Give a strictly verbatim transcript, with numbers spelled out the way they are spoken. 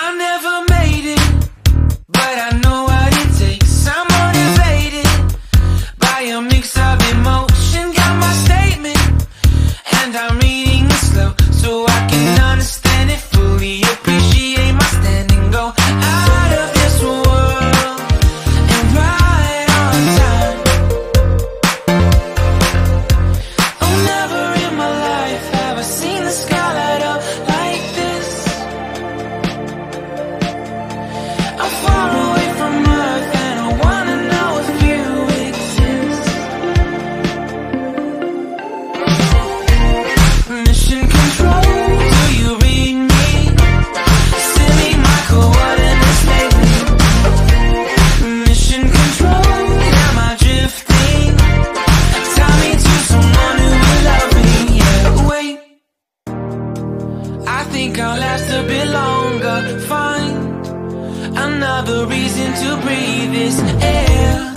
I never made it, but I know what it takes. I'm motivated by a mix of emotion. Got my statement, and I'm reading it slow so I can understand it fully. Appreciate my standing, go out of this world and right on time. Oh, never in my life have I seen the sky light up like this. I'm far away from Earth and I wanna know if you exist. Mission control, do you read me? Send me my coordinates lately. Mission control, am I drifting? Tie me to someone who will love me. Yeah, wait, I think I'll last a bit longer. Find another reason to breathe this air.